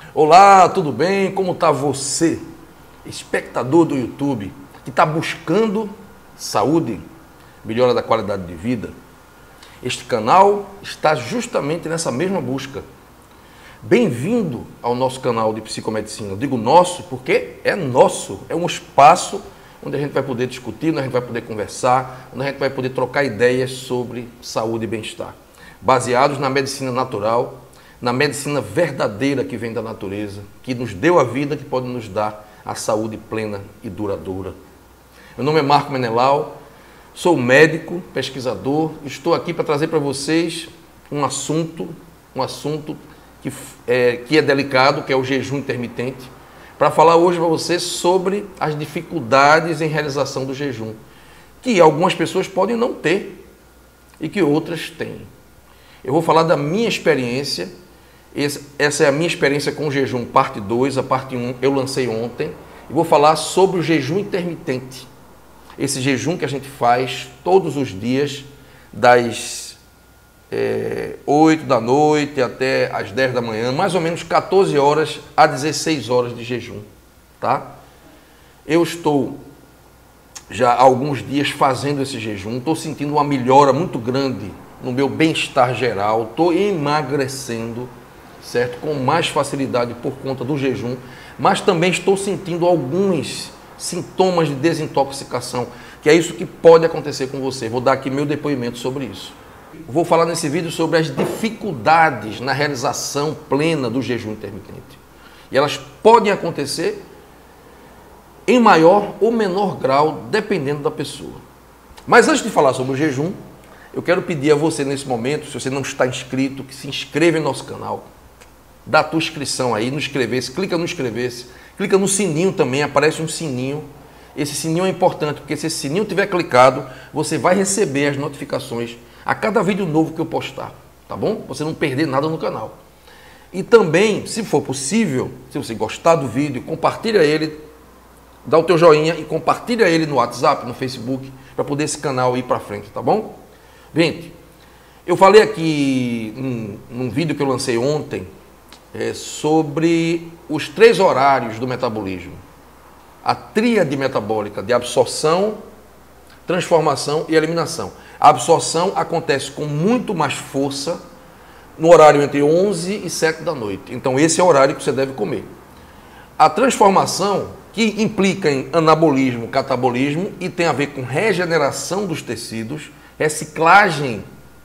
Olá, tudo bem? Como está você, espectador do YouTube, que está buscando saúde, melhora da qualidade de vida? Este canal está justamente nessa mesma busca. Bem-vindo ao nosso canal de psicomedicina. Eu digo nosso porque é nosso, é um espaço onde a gente vai poder discutir, onde a gente vai poder conversar, onde a gente vai poder trocar ideias sobre saúde e bem-estar, baseados na medicina natural, na medicina verdadeira que vem da natureza, que nos deu a vida, que pode nos dar a saúde plena e duradoura. Meu nome é Marco Menelau, sou médico, pesquisador, estou aqui para trazer para vocês um assunto que é delicado, que é o jejum intermitente, para falar hoje para vocês sobre as dificuldades em realização do jejum, que algumas pessoas podem não ter e que outras têm. Eu vou falar da minha experiência. Essa é a minha experiência com o jejum, parte 2, a parte 1 eu lancei ontem, e vou falar sobre o jejum intermitente. Esse jejum que a gente faz todos os dias, das 8 da noite até as 10 da manhã, mais ou menos 14 horas a 16 horas de jejum, tá? Eu estou já há alguns dias fazendo esse jejum, estou sentindo uma melhora muito grande no meu bem-estar geral, estou emagrecendo, certo? Com mais facilidade por conta do jejum, mas também estou sentindo alguns sintomas de desintoxicação, que é isso que pode acontecer com você. Vou dar aqui meu depoimento sobre isso. Vou falar nesse vídeo sobre as dificuldades na realização plena do jejum intermitente. E elas podem acontecer em maior ou menor grau, dependendo da pessoa. Mas antes de falar sobre o jejum, eu quero pedir a você nesse momento, se você não está inscrito, que se inscreva em nosso canal. Dá a tua inscrição aí, no inscrever-se, clica no inscrever-se, clica no sininho também, aparece um sininho. Esse sininho é importante, porque se esse sininho tiver clicado, você vai receber as notificações a cada vídeo novo que eu postar, tá bom? Você não perder nada no canal. E também, se for possível, se você gostar do vídeo, compartilha ele, dá o teu joinha e compartilha ele no WhatsApp, no Facebook, para poder esse canal ir para frente, tá bom? Gente, eu falei aqui num vídeo que eu lancei ontem sobre os 3 horários do metabolismo. A tríade metabólica de absorção, transformação e eliminação. A absorção acontece com muito mais força no horário entre 11 e 7 da noite. Então esse é o horário que você deve comer. A transformação, que implica em anabolismo, catabolismo e tem a ver com regeneração dos tecidos, reciclagem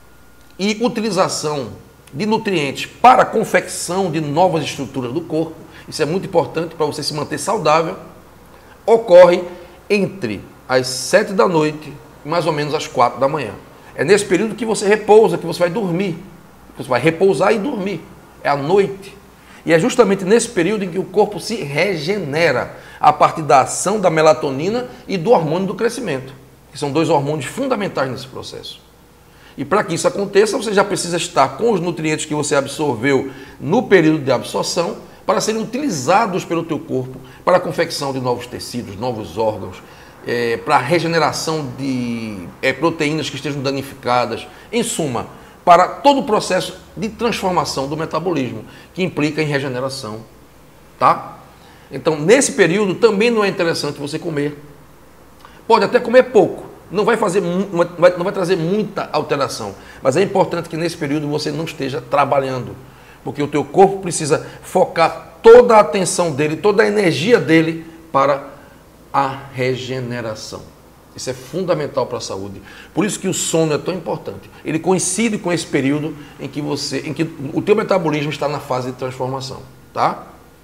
e utilização de nutrientes para a confecção de novas estruturas do corpo, isso é muito importante para você se manter saudável, ocorre entre as 7 da noite e mais ou menos às 4 da manhã. É nesse período que você repousa, que você vai dormir. Você vai repousar e dormir. É à noite. E é justamente nesse período em que o corpo se regenera a partir da ação da melatonina e do hormônio do crescimento, que são 2 hormônios fundamentais nesse processo. E para que isso aconteça, você já precisa estar com os nutrientes que você absorveu no período de absorção para serem utilizados pelo teu corpo para a confecção de novos tecidos, novos órgãos, para a regeneração de proteínas que estejam danificadas, em suma, para todo o processo de transformação do metabolismo, que implica em regeneração, tá? Então, nesse período também não é interessante você comer. Pode até comer pouco, não vai trazer muita alteração, mas é importante que nesse período você não esteja trabalhando, porque o teu corpo precisa focar toda a atenção dele, toda a energia dele para a regeneração. Isso é fundamental para a saúde. Por isso que o sono é tão importante. Ele coincide com esse período em que o teu metabolismo está na fase de transformação, tá?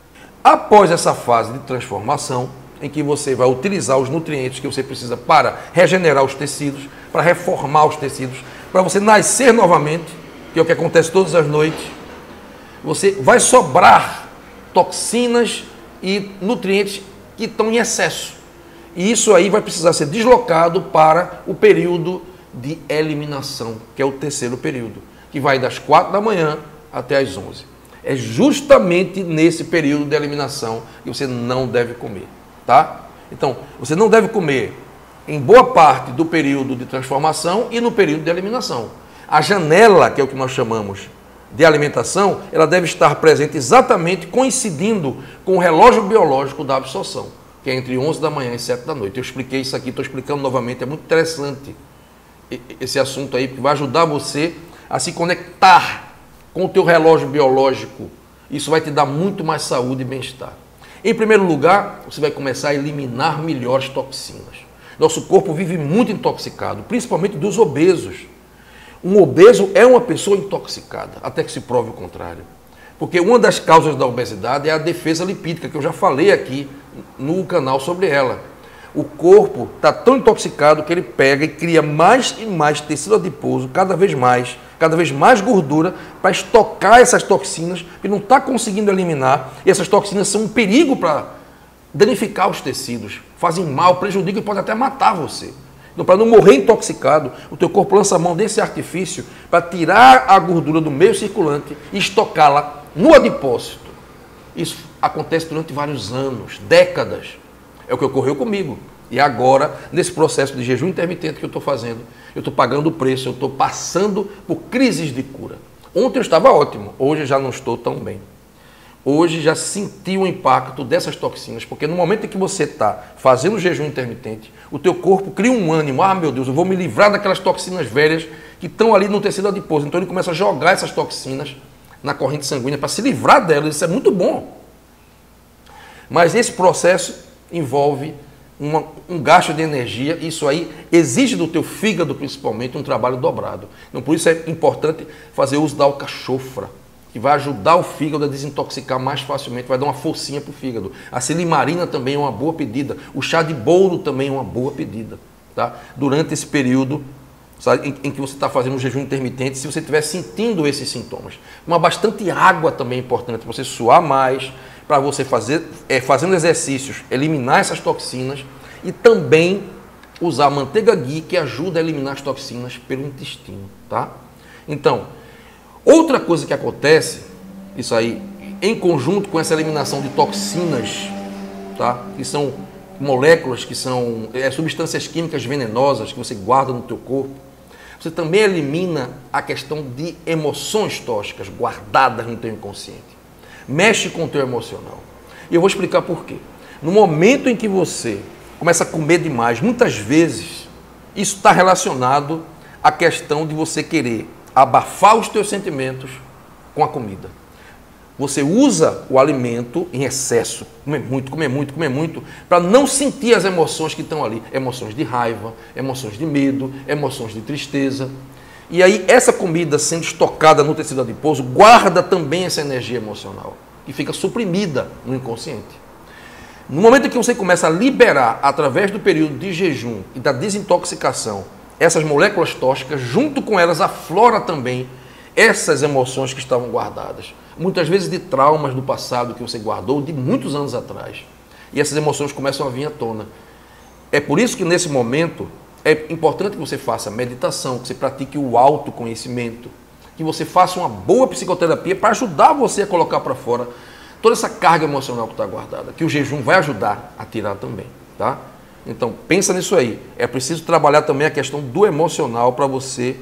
Após essa fase de transformação, em que você vai utilizar os nutrientes que você precisa para regenerar os tecidos, para reformar os tecidos, para você nascer novamente, que é o que acontece todas as noites, você vai sobrar toxinas e nutrientes que estão em excesso. E isso aí vai precisar ser deslocado para o período de eliminação, que é o terceiro período, que vai das 4 da manhã até as 11. É justamente nesse período de eliminação que você não deve comer, tá? Então, você não deve comer em boa parte do período de transformação e no período de eliminação. A janela, que é o que nós chamamos de alimentação, ela deve estar presente exatamente coincidindo com o relógio biológico da absorção, que é entre 11 da manhã e 7 da noite. Eu expliquei isso aqui, estou explicando novamente, é muito interessante esse assunto aí, que vai ajudar você a se conectar com o teu relógio biológico. Isso vai te dar muito mais saúde e bem-estar. Em primeiro lugar, você vai começar a eliminar melhores toxinas. Nosso corpo vive muito intoxicado, principalmente dos obesos. Um obeso é uma pessoa intoxicada, até que se prove o contrário. Porque uma das causas da obesidade é a defesa lipídica, que eu já falei aqui no canal sobre ela. O corpo está tão intoxicado que ele pega e cria mais e mais tecido adiposo, cada vez mais gordura, para estocar essas toxinas que não está conseguindo eliminar. E essas toxinas são um perigo para danificar os tecidos, fazem mal, prejudicam e podem até matar você. Então, para não morrer intoxicado, o teu corpo lança a mão desse artifício para tirar a gordura do meio circulante e estocá-la no adipócito. Isso acontece durante vários anos, décadas. É o que ocorreu comigo. E agora, nesse processo de jejum intermitente que eu estou fazendo, eu estou pagando o preço, eu estou passando por crises de cura. Ontem eu estava ótimo, hoje já não estou tão bem. Hoje já senti o impacto dessas toxinas, porque no momento em que você está fazendo jejum intermitente, o teu corpo cria um ânimo, meu Deus, eu vou me livrar daquelas toxinas velhas que estão ali no tecido adiposo. Então ele começa a jogar essas toxinas na corrente sanguínea para se livrar delas, isso é muito bom. Mas esse processo envolve um gasto de energia, isso aí exige do teu fígado principalmente um trabalho dobrado. Então por isso é importante fazer uso da alcachofra, que vai ajudar o fígado a desintoxicar mais facilmente, vai dar uma forcinha para o fígado. A silimarina também é uma boa pedida. O chá de bolo também é uma boa pedida. Tá? Durante esse período, sabe, em que você está fazendo um jejum intermitente, se você estiver sentindo esses sintomas. Uma bastante água também é importante, você suar mais, para você fazendo exercícios, eliminar essas toxinas e também usar manteiga ghee, que ajuda a eliminar as toxinas pelo intestino. Tá? Então, outra coisa que acontece, isso aí, em conjunto com essa eliminação de toxinas, tá? Que são moléculas, que são substâncias químicas venenosas que você guarda no teu corpo, você também elimina a questão de emoções tóxicas guardadas no teu inconsciente. Mexe com o teu emocional. E eu vou explicar por quê. No momento em que você começa a comer demais, muitas vezes, isso está relacionado à questão de você querer abafar os teus sentimentos com a comida. Você usa o alimento em excesso, comer muito, para não sentir as emoções que estão ali. Emoções de raiva, emoções de medo, emoções de tristeza. E aí essa comida sendo estocada no tecido adiposo guarda também essa energia emocional, que fica suprimida no inconsciente. No momento em que você começa a liberar, através do período de jejum e da desintoxicação, essas moléculas tóxicas, junto com elas aflora também essas emoções que estavam guardadas. Muitas vezes de traumas do passado que você guardou de muitos anos atrás. E essas emoções começam a vir à tona. É por isso que nesse momento é importante que você faça meditação, que você pratique o autoconhecimento, que você faça uma boa psicoterapia para ajudar você a colocar para fora toda essa carga emocional que está guardada, que o jejum vai ajudar a tirar também, tá? Então, pensa nisso aí. É preciso trabalhar também a questão do emocional para você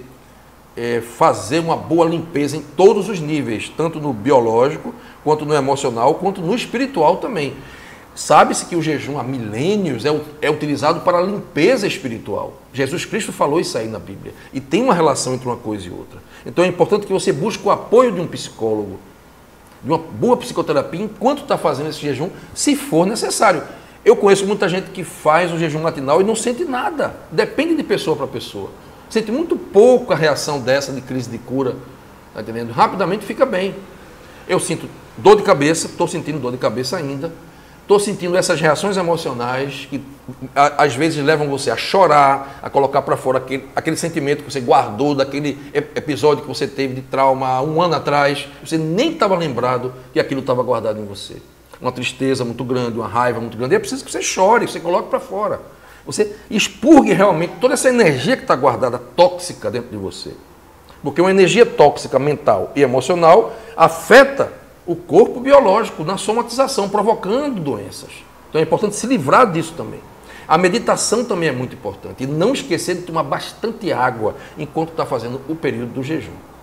fazer uma boa limpeza em todos os níveis, tanto no biológico, quanto no emocional, quanto no espiritual também. Sabe-se que o jejum há milênios é utilizado para a limpeza espiritual. Jesus Cristo falou isso aí na Bíblia. E tem uma relação entre uma coisa e outra. Então é importante que você busque o apoio de um psicólogo, de uma boa psicoterapia, enquanto está fazendo esse jejum, se for necessário. Eu conheço muita gente que faz o jejum matinal e não sente nada. Depende de pessoa para pessoa. Sente muito pouco a reação dessa de crise de cura. Tá entendendo? Rapidamente fica bem. Eu sinto dor de cabeça, estou sentindo dor de cabeça ainda. Estou sentindo essas reações emocionais que às vezes levam você a chorar, a colocar para fora aquele sentimento que você guardou daquele episódio que você teve de trauma há um ano atrás. Você nem estava lembrado que aquilo estava guardado em você. Uma tristeza muito grande, uma raiva muito grande. E é preciso que você chore, que você coloque para fora. Você expurgue realmente toda essa energia que está guardada, tóxica dentro de você. Porque uma energia tóxica mental e emocional afeta o corpo biológico na somatização, provocando doenças. Então é importante se livrar disso também. A meditação também é muito importante. E não esquecer de tomar bastante água enquanto está fazendo o período do jejum.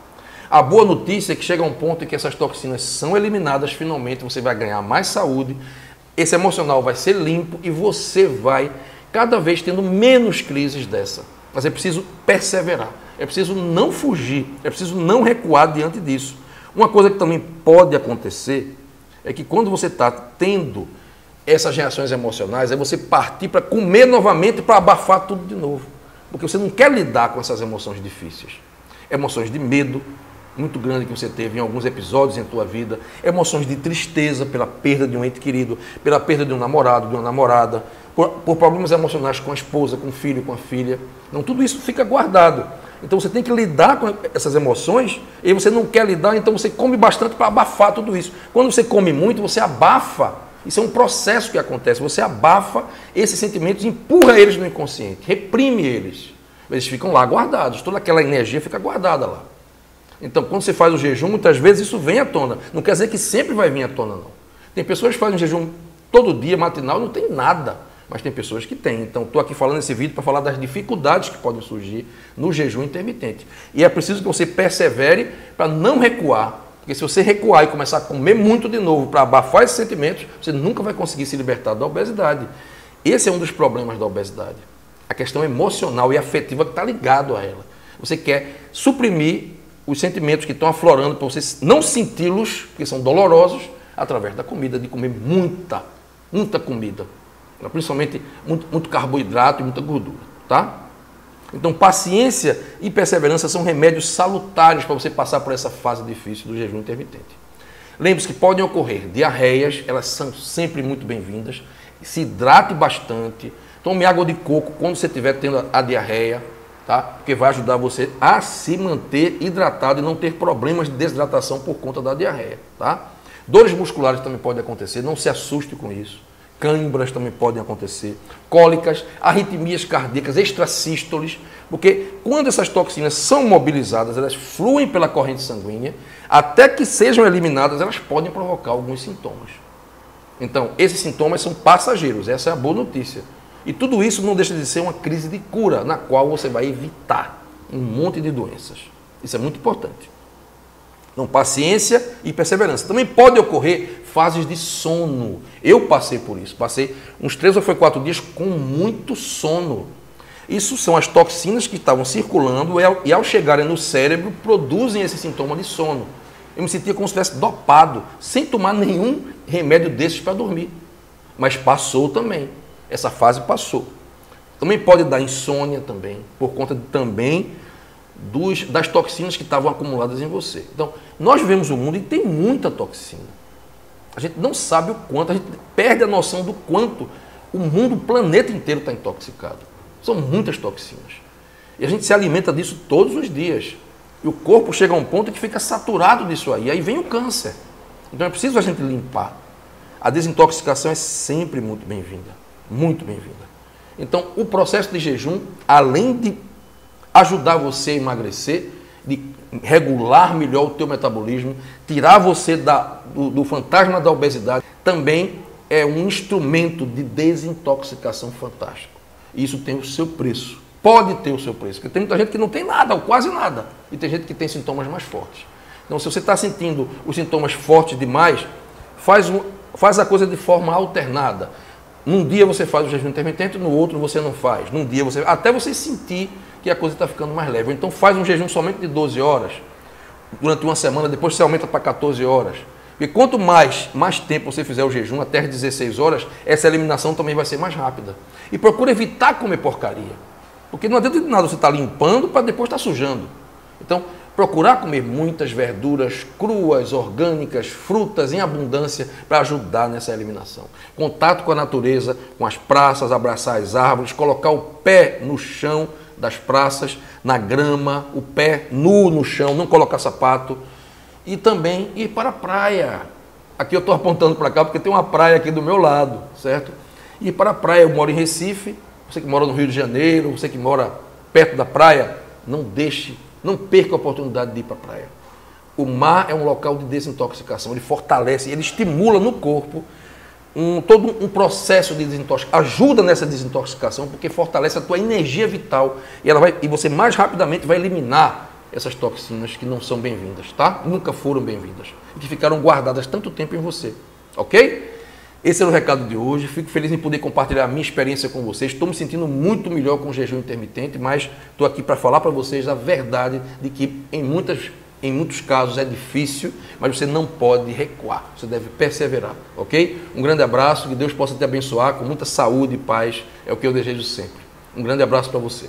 A boa notícia é que chega a um ponto em que essas toxinas são eliminadas, finalmente você vai ganhar mais saúde, esse emocional vai ser limpo e você vai cada vez tendo menos crises dessa. Mas é preciso perseverar, é preciso não fugir, é preciso não recuar diante disso. Uma coisa que também pode acontecer é que quando você está tendo essas reações emocionais, é você partir para comer novamente para abafar tudo de novo. Porque você não quer lidar com essas emoções difíceis. Emoções de medo, muito grande que você teve em alguns episódios em tua vida, emoções de tristeza pela perda de um ente querido, pela perda de um namorado, de uma namorada, por problemas emocionais com a esposa, com o filho, com a filha. Então, tudo isso fica guardado. Então, você tem que lidar com essas emoções e você não quer lidar, então você come bastante para abafar tudo isso. Quando você come muito, você abafa. Isso é um processo que acontece. Você abafa esses sentimentos, empurra eles no inconsciente, reprime eles. Eles ficam lá guardados, toda aquela energia fica guardada lá. Então, quando você faz o jejum, muitas vezes isso vem à tona. Não quer dizer que sempre vai vir à tona, não. Tem pessoas que fazem jejum todo dia, matinal, não tem nada. Mas tem pessoas que têm. Então, estou aqui falando nesse vídeo para falar das dificuldades que podem surgir no jejum intermitente. E é preciso que você persevere para não recuar. Porque se você recuar e começar a comer muito de novo para abafar esses sentimentos, você nunca vai conseguir se libertar da obesidade. Esse é um dos problemas da obesidade. A questão emocional e afetiva que está ligado a ela. Você quer suprimir os sentimentos que estão aflorando para você não senti-los, porque são dolorosos, através da comida, de comer muita comida. Principalmente muito carboidrato e muita gordura, tá? Então, paciência e perseverança são remédios salutares para você passar por essa fase difícil do jejum intermitente. Lembre-se que podem ocorrer diarreias, elas são sempre muito bem-vindas. Se hidrate bastante, tome água de coco quando você estiver tendo a diarreia, tá? Porque vai ajudar você a se manter hidratado e não ter problemas de desidratação por conta da diarreia, tá? Dores musculares também podem acontecer, não se assuste com isso. Câimbras também podem acontecer, cólicas, arritmias cardíacas, extrasístoles, porque quando essas toxinas são mobilizadas, elas fluem pela corrente sanguínea, até que sejam eliminadas, elas podem provocar alguns sintomas. Então, esses sintomas são passageiros, essa é a boa notícia. E tudo isso não deixa de ser uma crise de cura, na qual você vai evitar um monte de doenças. Isso é muito importante. Então, paciência e perseverança. Também pode ocorrer fases de sono. Eu passei por isso. Passei uns 3 ou 4 dias com muito sono. Isso são as toxinas que estavam circulando e ao chegarem no cérebro, produzem esse sintoma de sono. Eu me sentia como se estivesse dopado, sem tomar nenhum remédio desses para dormir. Mas passou também. Essa fase passou. Também pode dar insônia também, por conta também das toxinas que estavam acumuladas em você. Então, nós vivemos um mundo e tem muita toxina. A gente não sabe o quanto, a gente perde a noção do quanto o mundo, o planeta inteiro está intoxicado. São muitas toxinas. E a gente se alimenta disso todos os dias. E o corpo chega a um ponto que fica saturado disso aí. Aí vem o câncer. Então é preciso a gente limpar. A desintoxicação é sempre muito bem-vinda. Muito bem-vinda. Então, o processo de jejum, além de ajudar você a emagrecer, de regular melhor o teu metabolismo, tirar você do fantasma da obesidade, também é um instrumento de desintoxicação fantástico. Isso tem o seu preço. Pode ter o seu preço, porque tem muita gente que não tem nada, ou quase nada, e tem gente que tem sintomas mais fortes. Então, se você está sentindo os sintomas fortes demais, faz a coisa de forma alternada. Num dia você faz o jejum intermitente, no outro você não faz. Num dia até você sentir que a coisa está ficando mais leve. Então faz um jejum somente de 12 horas, durante uma semana, depois você aumenta para 14 horas. Porque quanto mais tempo você fizer o jejum, até as 16 horas, essa eliminação também vai ser mais rápida. E procura evitar comer porcaria. Porque não adianta de nada você estar limpando para depois estar sujando. Então, procurar comer muitas verduras cruas, orgânicas, frutas em abundância para ajudar nessa eliminação. Contato com a natureza, com as praças, abraçar as árvores, colocar o pé no chão das praças, na grama, o pé nu no chão, não colocar sapato. E também ir para a praia. Aqui eu estou apontando para cá porque tem uma praia aqui do meu lado, certo? Ir para a praia, eu moro em Recife, você que mora no Rio de Janeiro, você que mora perto da praia, não perca a oportunidade de ir para a praia. O mar é um local de desintoxicação, ele fortalece, ele estimula no corpo todo um processo de desintoxicação, ajuda nessa desintoxicação porque fortalece a tua energia vital e você mais rapidamente vai eliminar essas toxinas que não são bem-vindas, tá? Nunca foram bem-vindas e que ficaram guardadas tanto tempo em você, ok? Esse era o recado de hoje. Fico feliz em poder compartilhar a minha experiência com vocês. Estou me sentindo muito melhor com o jejum intermitente, mas estou aqui para falar para vocês a verdade de que em muitos casos é difícil, mas você não pode recuar. Você deve perseverar, ok? Um grande abraço, que Deus possa te abençoar com muita saúde e paz. É o que eu desejo sempre. Um grande abraço para você.